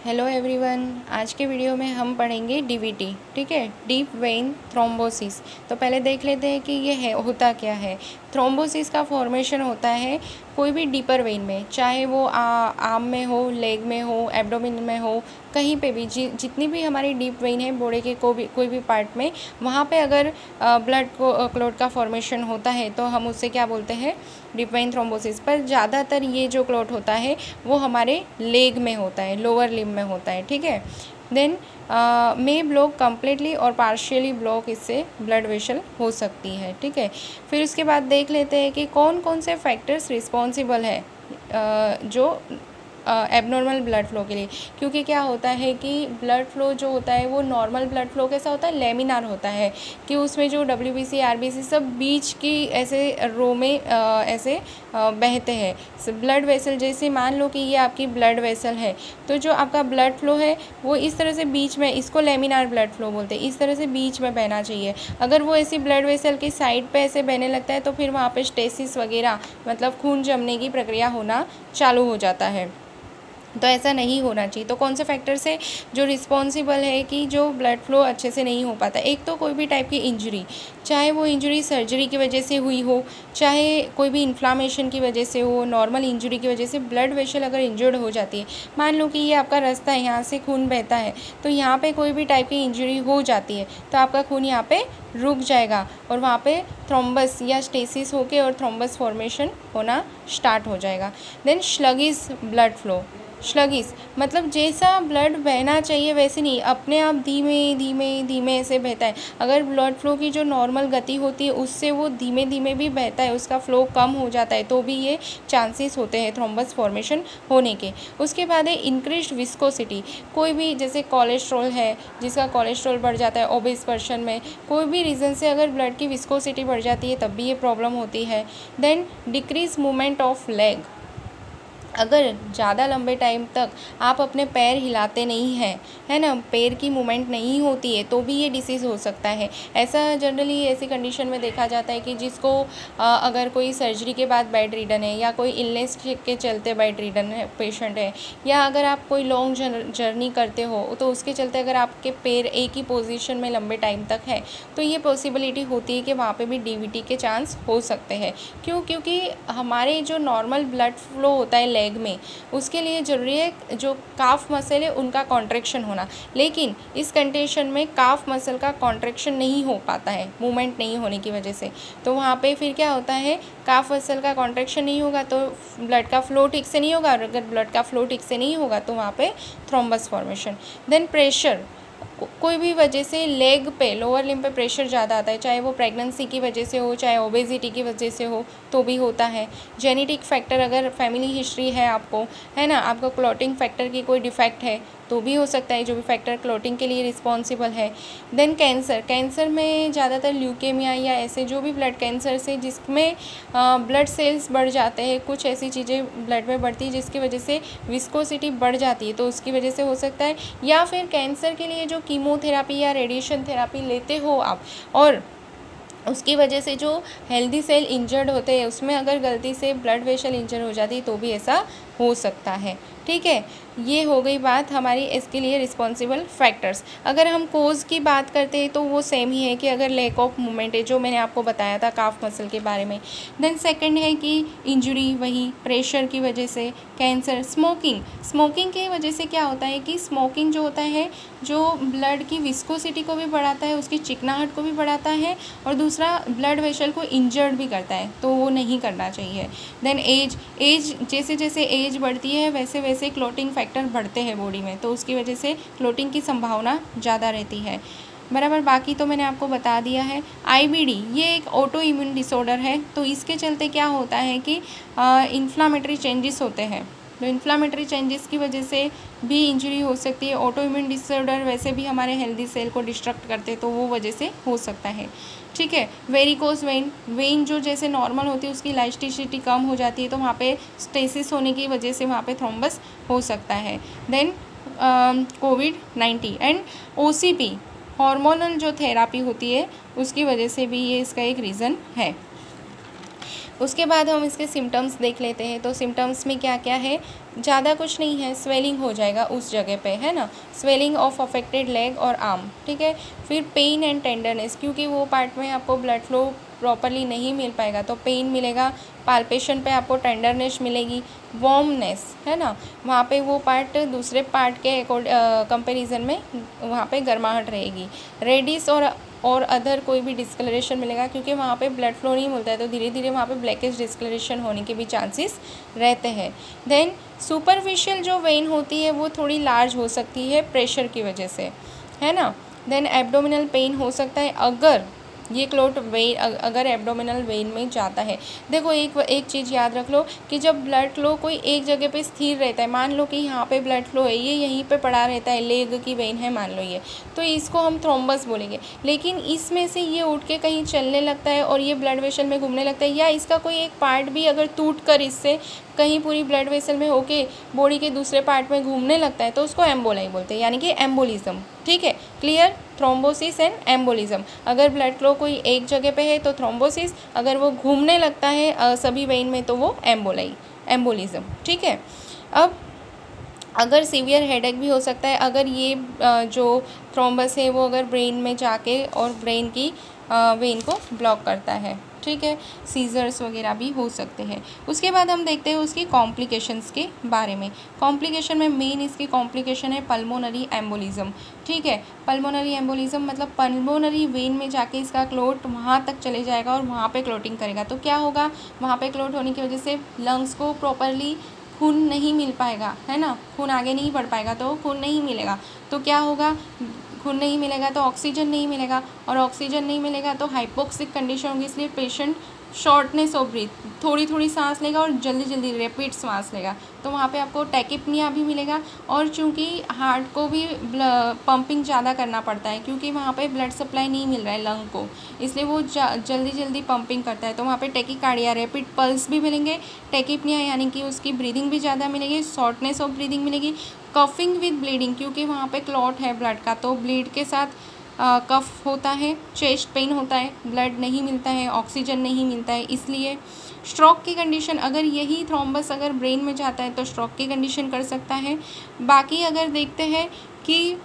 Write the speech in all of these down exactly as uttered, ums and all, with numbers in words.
Hello everyone, आज के video में हम पढ़ेंगे डीवीटी। ठीक है, डीप वेन थ्रोम्बोसिस। तो पहले देख लेते हैं कि ये है होता क्या है। थ्रोम्बोसिस का फॉर्मेशन होता है कोई भी डीपर वेन में, चाहे वो आ, आर्म में हो, लेग में हो, एब्डोमेन में हो, कहीं पे भी जि, जितनी भी हमारी डीप वेन है बॉडी के को भी कोई भी पार्ट में, वहाँ पे अगर ब्लड को क्लॉट का फॉर्मेशन होता है तो हम उससे क्या बोलते हैं, डीप वेन थ्रोम्बोसिस। पर ज़्यादातर ये जो क्लॉट होता है वो हमारे लेग में होता है, लोअर लिम्ब में होता है। ठीक है, देन मे ब्लॉक कम्प्लीटली और पार्शियली ब्लॉक इससे ब्लड वेसल हो सकती है। ठीक है, फिर उसके बाद देख लेते हैं कि कौन कौन से फैक्टर्स रिस्पॉन्सिबल है uh, जो एबनॉर्मल ब्लड फ्लो के लिए। क्योंकि क्या होता है कि ब्लड फ्लो जो होता है वो नॉर्मल ब्लड फ्लो कैसा होता है, लेमिनार होता है, कि उसमें जो W B C R B C सब बीच की ऐसे रो में आ, ऐसे आ, बहते हैं। ब्लड वेसल, जैसे मान लो कि ये आपकी ब्लड वेसल है, तो जो आपका ब्लड फ्लो है वो इस तरह से बीच में, इसको लेमिनार ब्लड फ्लो बोलते हैं, इस तरह से बीच में बहना चाहिए। अगर वो ऐसी ब्लड वेसल की साइड पे ऐसे बहने लगता है तो फिर वहाँ पे स्टेसिस वगैरह, मतलब खून जमने की प्रक्रिया होना चालू हो जाता है। तो ऐसा नहीं होना चाहिए। तो कौन से फैक्टर से जो रिस्पॉन्सिबल है कि जो ब्लड फ्लो अच्छे से नहीं हो पाता। एक तो कोई भी टाइप की इंजरी, चाहे वो इंजरी सर्जरी की वजह से हुई हो, चाहे कोई भी इन्फ्लामेशन की वजह से हो, नॉर्मल इंजरी की वजह से ब्लड वेसल अगर इंजर्ड हो जाती है, मान लो कि ये आपका रास्ता है, यहाँ से खून बहता है, तो यहाँ पे कोई भी टाइप की इंजरी हो जाती है तो आपका खून यहाँ पे रुक जाएगा और वहाँ पे थ्रोम्बस या स्टेसिस होके और थ्रोम्बस फॉर्मेशन होना स्टार्ट हो जाएगा। Then sluggish blood flow. Sluggish मतलब जैसा ब्लड बहना चाहिए वैसे नहीं, अपने आप धीमे धीमे धीमे ऐसे बहता है। अगर ब्लड फ्लो की जो नॉर्मल गति होती है उससे वो धीमे धीमे भी बहता है, उसका फ्लो कम हो जाता है, तो भी ये चांसेस होते हैं थ्रोम्बस फॉर्मेशन होने के। उसके बाद है इंक्रीज्ड विस्कोसिटी। कोई भी जैसे कोलेस्ट्रॉल है, जिसका कोलेस्ट्रॉल बढ़ जाता है ओबेस पर्सन में, कोई भी रीज़न से अगर ब्लड की विस्कोसिटी बढ़ जाती है तब भी ये प्रॉब्लम होती है। Then decrease movement of leg. अगर ज़्यादा लंबे टाइम तक आप अपने पैर हिलाते नहीं हैं, है ना, पैर की मूवमेंट नहीं होती है, तो भी ये डिसीज़ हो सकता है। ऐसा जनरली ऐसी कंडीशन में देखा जाता है कि जिसको अगर कोई सर्जरी के बाद बेड रिडन है, या कोई इलनेस के चलते बेड रिडन है पेशेंट है, या अगर आप कोई लॉन्ग जर्नी करते हो तो उसके चलते अगर आपके पैर एक ही पोजीशन में लंबे टाइम तक है, तो ये पॉसिबिलिटी होती है कि वहाँ पे भी डीवीटी के चांस हो सकते हैं। क्यों? क्योंकि हमारे जो नॉर्मल ब्लड फ्लो होता है लेग में, उसके लिए ज़रूरी है जो काफ मसल है उनका कॉन्ट्रैक्शन होना, लेकिन इस कंडीशन में काफ मसल का कॉन्ट्रैक्शन नहीं हो पाता है मूवमेंट नहीं होने की वजह से। तो वहाँ पे फिर क्या होता है, काफ मसल का कॉन्ट्रैक्शन नहीं होगा तो ब्लड का फ्लो ठीक से नहीं होगा, और अगर ब्लड का फ्लो ठीक से नहीं होगा तो वहाँ पे थ्रोम्बस फॉर्मेशन। देन प्रेशर, कोई भी वजह से लेग पे, लोअर लिम्ब पे प्रेशर ज़्यादा आता है, चाहे वो प्रेगनेंसी की वजह से हो, चाहे ओबेसिटी की वजह से हो, तो भी होता है। जेनेटिक फैक्टर, अगर फैमिली हिस्ट्री है आपको, है ना, आपको क्लॉटिंग फैक्टर की कोई डिफेक्ट है तो भी हो सकता है, जो भी फैक्टर क्लॉटिंग के लिए रिस्पॉन्सिबल है। देन कैंसर, कैंसर में ज़्यादातर ल्यूकेमिया या ऐसे जो भी ब्लड कैंसर से जिसमें ब्लड सेल्स बढ़ जाते हैं, कुछ ऐसी चीज़ें ब्लड में बढ़ती है जिसकी वजह से विस्कोसिटी बढ़ जाती है, तो उसकी वजह से हो सकता है। या फिर कैंसर के लिए जो कीमोथेरापी या रेडिएशन थेरापी लेते हो आप, और उसकी वजह से जो हेल्दी सेल इंजर्ड होते हैं उसमें अगर गलती से ब्लड वेसल इंजर हो जाती है तो भी ऐसा हो सकता है। ठीक है, ये हो गई बात हमारी इसके लिए रिस्पॉन्सिबल फैक्टर्स। अगर हम कोज की बात करते हैं तो वो सेम ही है कि अगर लैक ऑफ मूवमेंट है, जो मैंने आपको बताया था काफ मसल के बारे में। देन सेकंड है कि इंजरी, वही प्रेशर की वजह से, कैंसर, स्मोकिंग। स्मोकिंग की वजह से क्या होता है कि स्मोकिंग जो होता है जो ब्लड की विस्कोसिटी को भी बढ़ाता है, उसकी चिकनाहट को भी बढ़ाता है, और दूसरा ब्लड वेसल को इंजर्ड भी करता है, तो वो नहीं करना चाहिए। देन एज, एज जैसे जैसे एज बढ़ती है वैसे वैसे क्लॉटिंग फैक्टर बढ़ते हैं बॉडी में, तो उसकी वजह से क्लॉटिंग की संभावना ज़्यादा रहती है। बराबर, बाकी तो मैंने आपको बता दिया है। आईबीडी ये एक ऑटो इम्यून डिसऑर्डर है, तो इसके चलते क्या होता है कि इन्फ्लामेटरी चेंजेस होते हैं, तो इन्फ्लामेटरी चेंजेस की वजह से भी इंजरी हो सकती है। ऑटो इम्यून डिसऑर्डर वैसे भी हमारे हेल्दी सेल को डिस्ट्रक्ट करते हैं, तो वो वजह से हो सकता है। ठीक है, वेरिकोस वेन, वेन जो जैसे नॉर्मल होती है उसकी इलास्टिसिटी कम हो जाती है, तो वहाँ पे स्टेसिस होने की वजह से वहाँ पे थ्रोम्बस हो सकता है। Then COVID nineteen and OCP, hormonal जो थेरापी होती है उसकी वजह से भी ये इसका एक रीज़न है। उसके बाद हम इसके सिम्टम्स देख लेते हैं। तो सिम्टम्स में क्या क्या है, ज़्यादा कुछ नहीं है, स्वेलिंग हो जाएगा उस जगह पे, है ना, स्वेलिंग ऑफ अफेक्टेड लेग और आर्म, ठीक है। फिर पेन एंड टेंडरनेस, क्योंकि वो पार्ट में आपको ब्लड फ्लो प्रॉपरली नहीं मिल पाएगा तो पेन मिलेगा, पाल्पेशन पे आपको टेंडरनेस मिलेगी, वार्मनेस, है ना, वहाँ पे वो पार्ट दूसरे पार्ट के कंपैरिजन में वहाँ पे गर्माहट रहेगी। रेडिस और और अदर कोई भी डिस्कलरेशन मिलेगा, क्योंकि वहाँ पे ब्लड फ्लो नहीं मिलता है तो धीरे धीरे वहाँ पे ब्लैकिश डिस्कलरेशन होने के भी चांसेस रहते हैं। देन सुपरफिशियल जो वेन होती है वो थोड़ी लार्ज हो सकती है प्रेशर की वजह से, है ना। देन एब्डोमिनल पेन हो सकता है अगर ये क्लोट वेन अगर एब्डोमिनल वेन में जाता है। देखो एक एक चीज़ याद रख लो कि जब ब्लड फ्लो कोई एक जगह पे स्थिर रहता है, मान लो कि यहाँ पे ब्लड फ्लो है, ये यहीं पे पड़ा रहता है, लेग की वेन है मान लो ये, तो इसको हम थ्रोम्बस बोलेंगे। लेकिन इसमें से ये उठ के कहीं चलने लगता है और ये ब्लड वेसल में घूमने लगता है, या इसका कोई एक पार्ट भी अगर टूट कर इससे कहीं पूरी ब्लड वेसल में होके बॉडी के दूसरे पार्ट में घूमने लगता है तो उसको एम्बोलाई बोलते हैं, यानी कि एम्बोलिज्म, ठीक है, क्लियर। थ्रोम्बोसिस एंड एम्बोलिज्म, अगर ब्लड फ्लो कोई एक जगह पे है तो थ्रोम्बोसिस, अगर वो घूमने लगता है आ, सभी वेन में तो वो एम्बोलाई एम्बोलिज्म, ठीक है। अब अगर सीवियर हेडेक भी हो सकता है अगर ये आ, जो थ्रोम्बस है वो अगर ब्रेन में जाके और ब्रेन की वेन को ब्लॉक करता है, ठीक है। सीजर्स वगैरह भी हो सकते हैं। उसके बाद हम देखते हैं उसकी कॉम्प्लिकेशंस के बारे में। कॉम्प्लिकेशन में मेन इसकी कॉम्प्लिकेशन है पल्मोनरी एम्बोलिज्म, ठीक है। पल्मोनरी एम्बोलिज्म मतलब पल्मोनरी वेन में जाके इसका क्लोट वहाँ तक चले जाएगा और वहाँ पे क्लोटिंग करेगा। तो क्या होगा, वहाँ पे क्लोट होने की वजह से लंग्स को प्रॉपरली खून नहीं मिल पाएगा, है ना, खून आगे नहीं बढ़ पाएगा तो खून नहीं मिलेगा। तो क्या होगा, खून नहीं मिलेगा तो ऑक्सीजन नहीं मिलेगा, और ऑक्सीजन नहीं मिलेगा तो हाइपोक्सिक कंडीशन होगी, इसलिए पेशेंट शॉर्टनेस ऑफ ब्रीथ, थोड़ी थोड़ी सांस लेगा और जल्दी जल्दी रैपिड सांस लेगा, तो वहाँ पे आपको टैकिपनिया भी मिलेगा। और चूँकि हार्ट को भी पंपिंग ज़्यादा करना पड़ता है क्योंकि वहाँ पे ब्लड सप्लाई नहीं मिल रहा है लंग को, इसलिए वो जल्दी जल्दी पंपिंग करता है, तो वहाँ पे टैकीकार्डिया, रैपिड पल्स भी मिलेंगे, टैकिपनिया यानी कि उसकी ब्रीदिंग भी ज़्यादा मिलेगी, शॉर्टनेस ऑफ ब्रीदिंग मिलेगी, कफिंग विद ब्लीडिंग, क्योंकि वहाँ पे क्लॉट है ब्लड का तो ब्लीड के साथ कफ होता है, चेस्ट पेन होता है, ब्लड नहीं मिलता है, ऑक्सीजन नहीं मिलता है, इसलिए स्ट्रोक की कंडीशन, अगर यही थ्रोम्बस अगर ब्रेन में जाता है तो स्ट्रोक की कंडीशन कर सकता है। बाकी अगर देखते हैं कि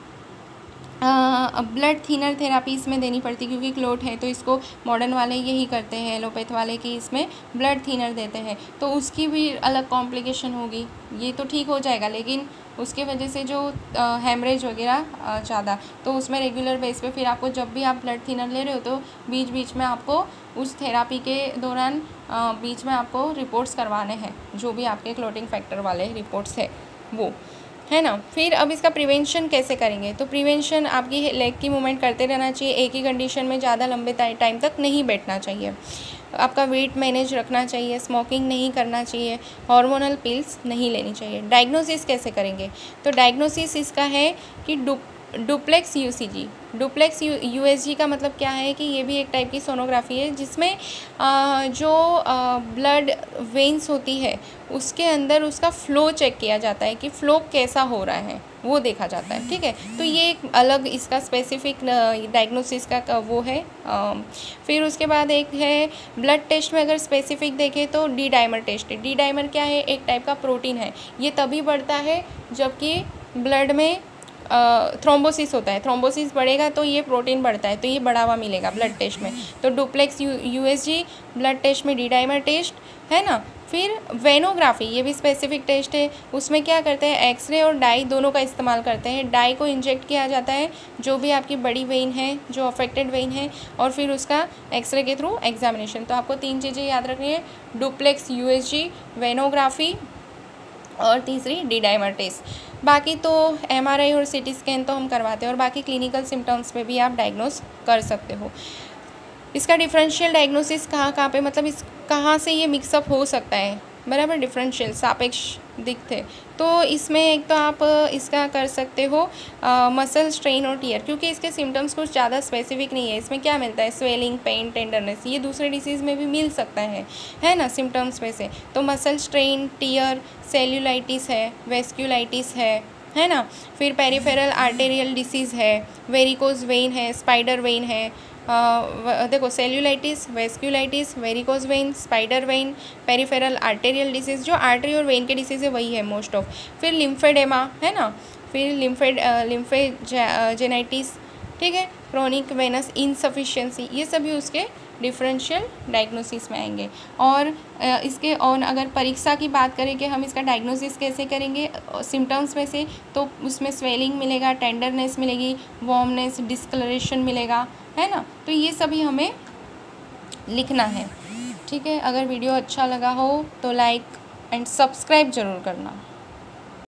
ब्लड थिनर थेरापी इसमें देनी पड़ती है क्योंकि क्लोट है, तो इसको मॉडर्न वाले यही करते हैं, एलोपैथ वाले कि इसमें ब्लड थिनर देते हैं, तो उसकी भी अलग कॉम्प्लिकेशन होगी। ये तो ठीक हो जाएगा लेकिन उसके वजह से जो हेमरेज वगैरह ज़्यादा, तो उसमें रेगुलर बेस पे फिर आपको जब भी आप ब्लड थिनर ले रहे हो तो बीच बीच में आपको उस थेरापी के दौरान बीच में आपको रिपोर्ट्स करवाने हैं, जो भी आपके क्लोटिंग फैक्टर वाले रिपोर्ट्स है वो, है ना। फिर अब इसका प्रिवेंशन कैसे करेंगे, तो प्रिवेंशन आपकी लेग की मूवमेंट करते रहना चाहिए, एक ही कंडीशन में ज़्यादा लंबे टाइम तक नहीं बैठना चाहिए, आपका वेट मैनेज रखना चाहिए, स्मोकिंग नहीं करना चाहिए, हार्मोनल पिल्स नहीं लेनी चाहिए। डायग्नोसिस कैसे करेंगे, तो डायग्नोसिस इसका है कि dup duplex USG, duplex you USG का मतलब क्या है कि ये भी एक टाइप की सोनोग्राफी है जिसमें आ, जो ब्लड वेन्स होती है उसके अंदर उसका फ़्लो चेक किया जाता है कि फ़्लो कैसा हो रहा है वो देखा जाता है, ठीक है। तो ये एक अलग इसका स्पेसिफिक डायग्नोसिस का वो है। आ, फिर उसके बाद एक है ब्लड टेस्ट में अगर स्पेसिफिक देखें तो डी डाइमर टेस्ट है। डी डाइमर क्या है, एक टाइप का प्रोटीन है, ये तभी बढ़ता है जबकि ब्लड में थ्रोम्बोसिस होता है, थ्रोम्बोसिस बढ़ेगा तो ये प्रोटीन बढ़ता है, तो ये बढ़ावा मिलेगा ब्लड टेस्ट में। तो duplex you USG blood test में डी डाइमर टेस्ट, है ना। फिर वेनोग्राफी, ये भी स्पेसिफिक टेस्ट है, उसमें क्या करते हैं, एक्सरे और डाई दोनों का इस्तेमाल करते हैं। डाई को इंजेक्ट किया जाता है जो भी आपकी बड़ी वेन है, जो अफेक्टेड वेन है, और फिर उसका एक्सरे के थ्रू एग्जामिनेशन। तो आपको तीन चीज़ें याद रखनी है, डुप्लेक्स यूएसजी, वेनोग्राफी और तीसरी डी डाइमर टेस्ट। बाकी तो एमआरआई और सीटी स्कैन तो हम करवाते हैं, और बाकी क्लिनिकल सिम्टम्स पे भी आप डायग्नोस कर सकते हो। इसका डिफरेंशियल डायग्नोसिस कहाँ कहाँ पे, मतलब इस कहाँ से ये मिक्सअप हो सकता है, बराबर, डिफरेंशियल सापेक्ष दिखते, तो इसमें एक तो आप इसका कर सकते हो मसल स्ट्रेन और टीयर, क्योंकि इसके सिम्टम्स कुछ ज़्यादा स्पेसिफिक नहीं है। इसमें क्या मिलता है, स्वेलिंग, पेन, टेंडरनेस, ये दूसरे डिसीज़ में भी मिल सकता है, है ना, सिम्टम्स में से। तो मसल स्ट्रेन, टीयर, सेल्यूलाइटिस है, वेस्क्यूलाइटिस है, है ना। फिर पेरिफेरल आर्टेरियल डिसीज़ है, वेरिकोज वेन है, स्पाइडर वेन है, आ, देखो cellulitis, vasculitis, varicose vein, spider vein, peripheral arterial disease, जो आर्टरी और वेन के डिसीज़ है वही है मोस्ट ऑफ। फिर लिम्फेडेमा है ना, फिर लिम्फेड लिम्फेजेनाइटिस, ठीक है, क्रोनिक वेनस इनसफिशिएंसी, ये सभी उसके डिफरेंशियल डायग्नोसिस में आएंगे। और इसके और अगर परीक्षा की बात करें कि हम इसका डायग्नोसिस कैसे करेंगे सिम्टम्स में से, तो उसमें स्वेलिंग मिलेगा, टेंडरनेस मिलेगी, वार्मनेस, डिस्कलरेशन मिलेगा, है ना। तो ये सभी हमें लिखना है, ठीक है। अगर वीडियो अच्छा लगा हो तो लाइक एंड सब्सक्राइब ज़रूर करना।